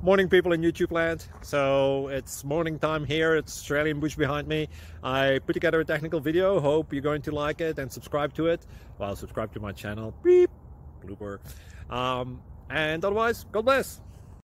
Morning, people in YouTube land. So it's morning time here. It's Australian bush behind me. I put together a technical video. Hope you're going to like it and subscribe to it. Well, subscribe to my channel. Beep. Blooper. And otherwise, God bless.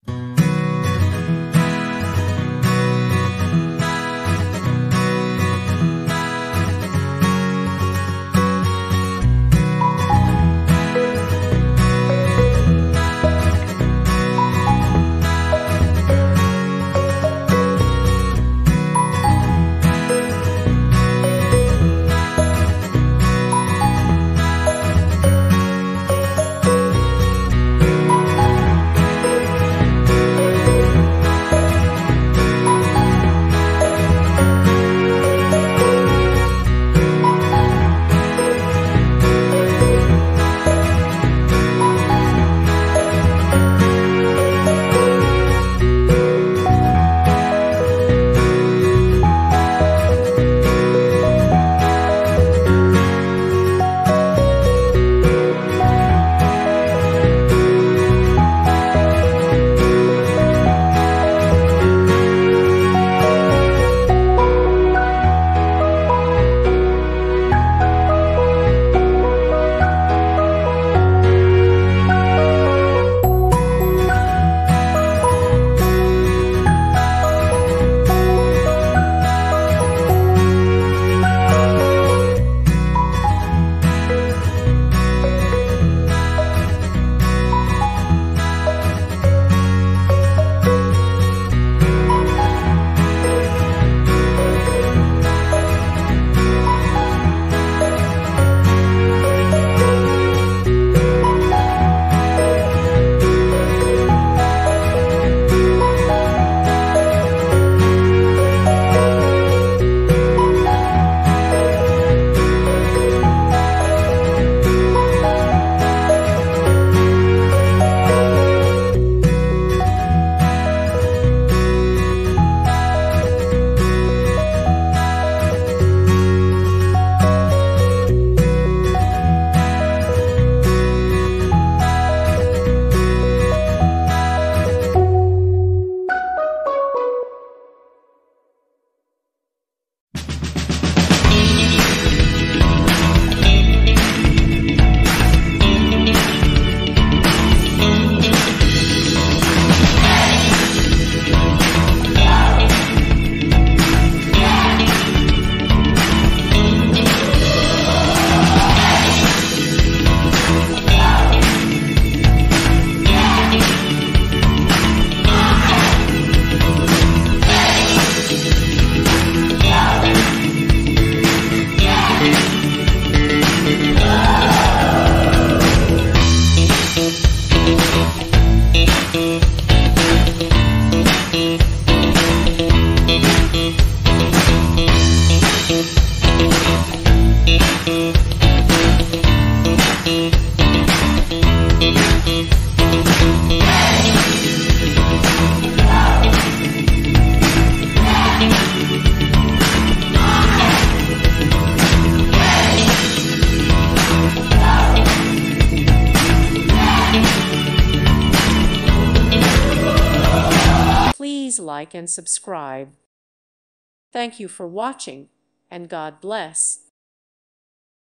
Please like and subscribe. Thank you for watching, and God bless.